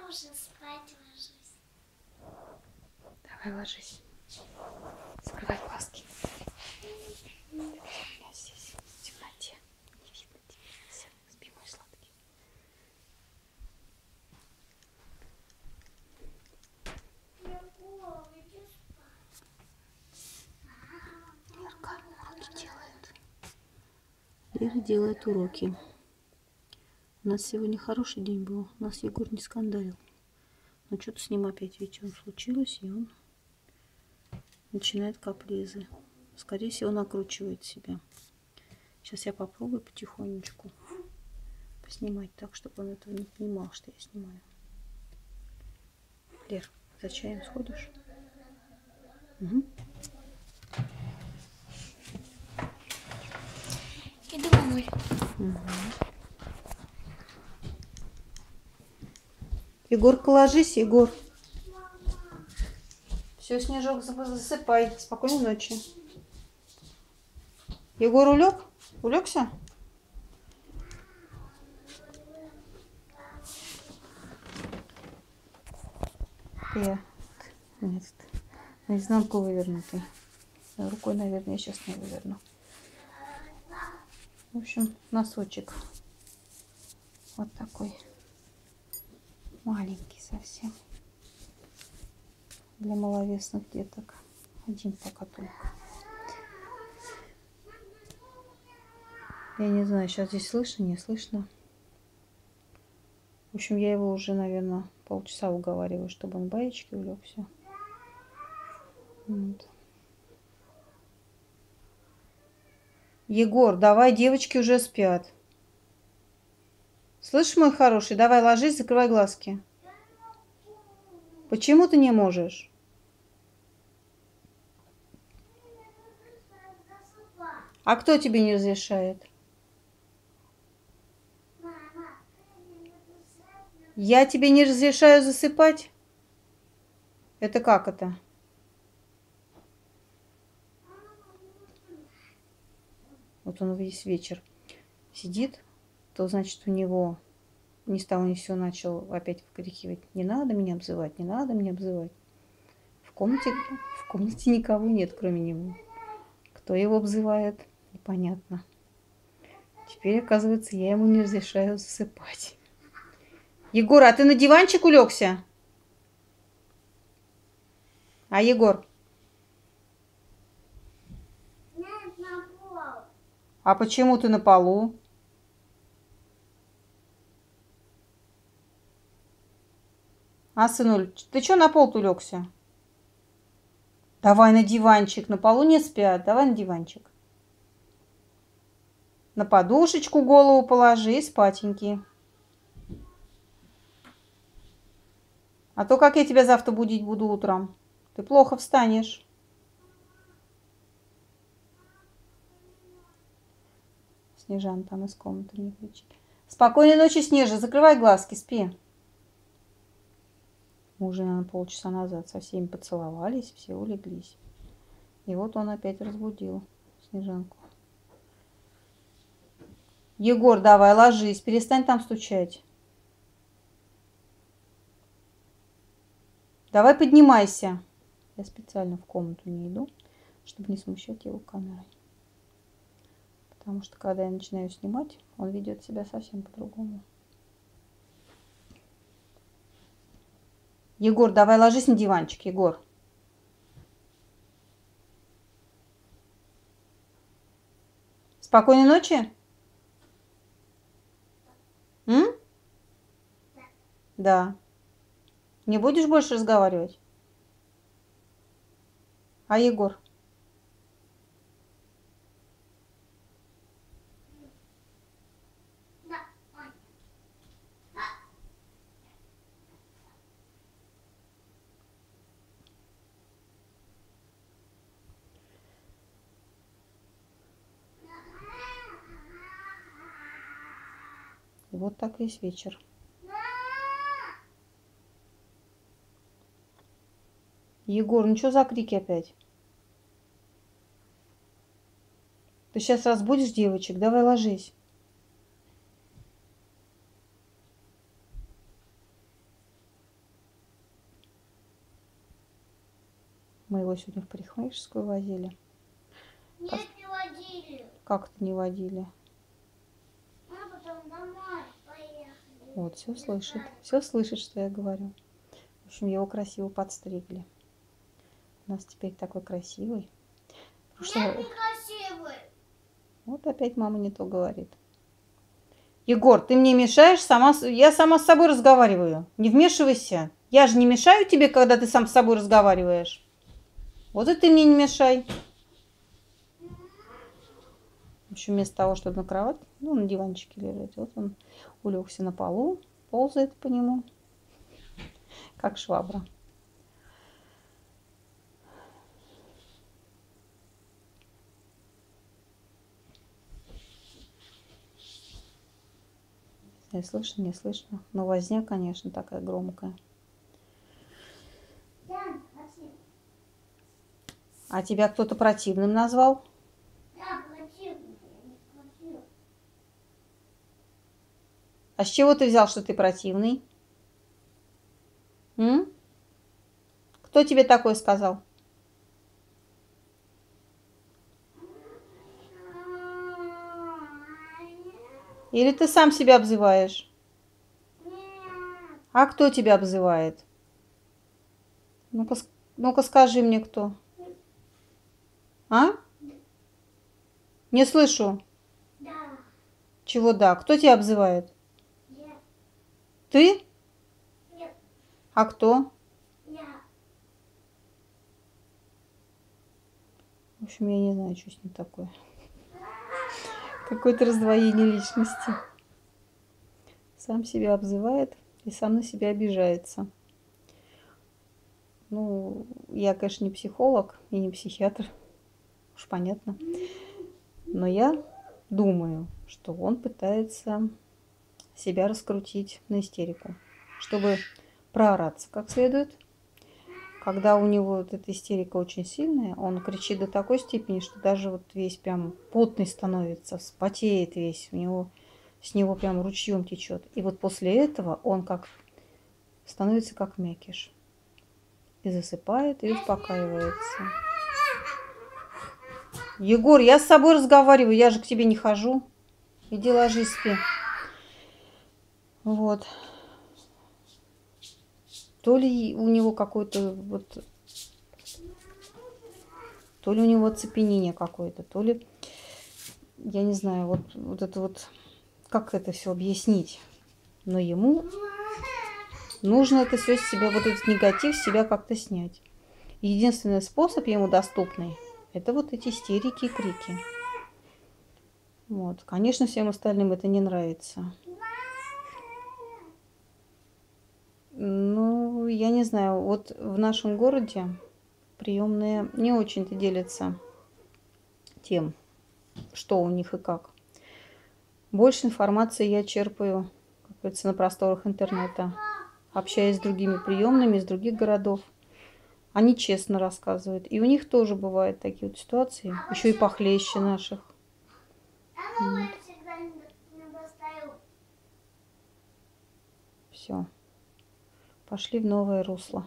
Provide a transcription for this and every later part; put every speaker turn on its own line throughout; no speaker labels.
уже спать ложусь.
Давай ложись. Закрывай глазки. Я здесь в темноте. Не видно тебя. Все, спи, мой сладкий.
Егор, иди спать.
Лерка уроки делает. Лера делает уроки. У нас сегодня хороший день был. У нас Егор не скандалил. Но что-то с ним опять вечером случилось, и он начинает капризы. Скорее всего, накручивает себя. Сейчас я попробую потихонечку поснимать так, чтобы он этого не понимал, что я снимаю. Лер, за чаем сходишь? Угу.
Иду, мамуль.
Угу. Егорка, ложись, Егор. Все, Снежок, засыпай. Спокойной ночи. Егор улег? Улегся? Нет, наизнанку вывернутый. Рукой, наверное, я сейчас не выверну. В общем, носочек. Вот такой. Маленький совсем. Для маловесных деток. Один пока только. Я не знаю, сейчас здесь слышно, не слышно. В общем, я его уже, наверное, полчаса уговариваю, чтобы он в баечке улегся. Вот. Егор, давай, девочки уже спят. Слышишь, мой хороший, давай ложись, закрывай глазки. Почему ты не можешь? А кто тебе не разрешает? Я тебе не разрешаю засыпать? Это как это? Вот он весь вечер сидит, то значит у него ни с того ни с сего начал опять выкрикивать: не надо меня обзывать, не надо меня обзывать. В комнате никого нет, кроме него. Кто его обзывает, непонятно. Теперь, оказывается, я ему не разрешаю засыпать. Егор, а ты на диванчик улегся? А, Егор?
Нет, на пол.
А почему ты на полу? А, сынуль, ты что на пол улегся? Давай на диванчик, на полу не спят. Давай на диванчик. На подушечку голову положи и спатеньки. А то как я тебя завтра будить буду утром? Ты плохо встанешь. Снежан там из комнаты не кричит. Спокойной ночи, Снежа. Закрывай глазки, спи. Мы уже, наверное, полчаса назад со всеми поцеловались, все улеглись. И вот он опять разбудил Снежанку. Егор, давай, ложись, перестань там стучать. Давай поднимайся. Я специально в комнату не иду, чтобы не смущать его камерой. Потому что, когда я начинаю снимать, он ведет себя совсем по-другому. Егор, давай ложись на диванчик, Егор. Спокойной ночи. М? Да. Не будешь больше разговаривать? А Егор?
Да, ой.
И вот так весь вечер. Егор, ну что за крики опять? Ты сейчас разбудишь девочек, давай ложись. Мы его сегодня в парикмахерскую возили.
Нет, не водили.
Как это не водили?
Мы потом домой поехали.
Вот, все слышит. Все слышит, что я говорю. В общем, его красиво подстригли. У нас теперь такой красивый.
Нет, некрасивый.
Вот опять мама не то говорит. Егор, ты мне мешаешь, я сама с собой разговариваю. Не вмешивайся. Я же не мешаю тебе, когда ты сам с собой разговариваешь. Вот и ты мне не мешай. В общем, вместо того, чтобы на кровать, ну, на диванчике лежать, вот он улегся на полу, ползает по нему, как швабра. Не слышно, не слышно. Но возня, конечно, такая громкая. А тебя кто-то противным назвал?
Да, противный. Я не противный.
А с чего ты взял, что ты противный? М? Кто тебе такое сказал? Или ты сам себя обзываешь?
Нет.
А кто тебя обзывает? Ну-ка скажи мне, кто. А? Не слышу.
Да.
Чего да? Кто тебя обзывает?
Нет.
Ты?
Нет.
А кто?
Я.
В общем, я не знаю, что с ним такое. Какое-то раздвоение личности. Сам себя обзывает и сам на себя обижается. Ну, я, конечно, не психолог и не психиатр. Уж понятно. Но я думаю, что он пытается себя раскрутить на истерику, чтобы проораться как следует. Когда у него вот эта истерика очень сильная, он кричит до такой степени, что даже вот весь прям потный становится, вспотеет весь, с него прям ручьем течет. И вот после этого он как становится как мякиш. И засыпает, и успокаивается. Егор, я с собой разговариваю, я же к тебе не хожу. Иди ложись, спи. Вот. То ли у него какой-то вот... То ли у него оцепенение какое-то, то ли... Я не знаю, вот это вот... Как это все объяснить? Но ему нужно это все с себя, вот этот негатив с себя как-то снять. Единственный способ ему доступный — это вот эти истерики и крики. Вот. Конечно, всем остальным это не нравится. Ну, я не знаю, вот в нашем городе приемные не очень-то делятся тем, что у них и как. Больше информации я черпаю, как говорится, на просторах интернета, общаясь с другими приемными из других городов. Они честно рассказывают. И у них тоже бывают такие вот ситуации, еще и похлеще наших. Все. Пошли в новое русло.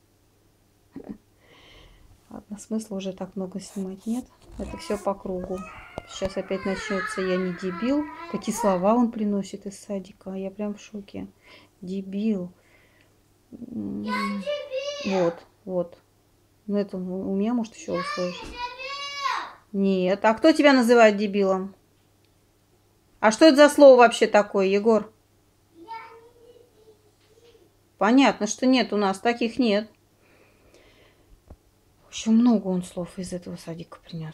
Ладно, смысла уже так много снимать нет. Это все по кругу. Сейчас опять начнется «я не дебил». Какие слова он приносит из садика. Я прям в шоке. Дебил. Вот. Ну это у меня, может, еще услышишь. Нет. А кто тебя называет дебилом? А что это за слово вообще такое, Егор? Понятно, что нет, у нас таких нет. В общем, много он слов из этого садика принес.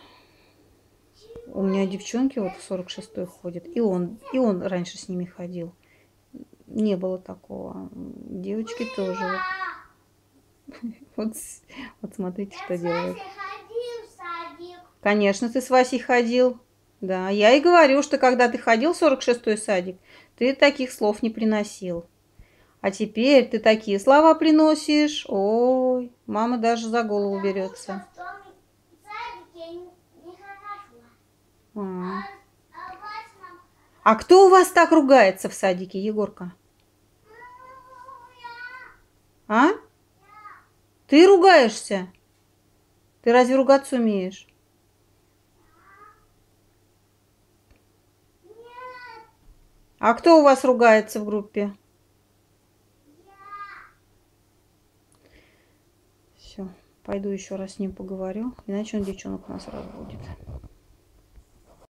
У меня девчонки вот в 46-й ходят, и он раньше с ними ходил. Не было такого. Девочки тоже. Вот смотрите, что делают. Конечно, ты с Васей ходил. Да, я и говорю, что когда ты ходил в 46-й садик, ты таких слов не приносил. А теперь ты такие слова приносишь. Ой, мама даже за голову берется. А кто у вас так ругается в садике, Егорка? А? Ты ругаешься? Ты разве ругаться умеешь? А кто у вас ругается в группе? Все, пойду еще раз с ним поговорю, иначе он девчонок у нас разбудит.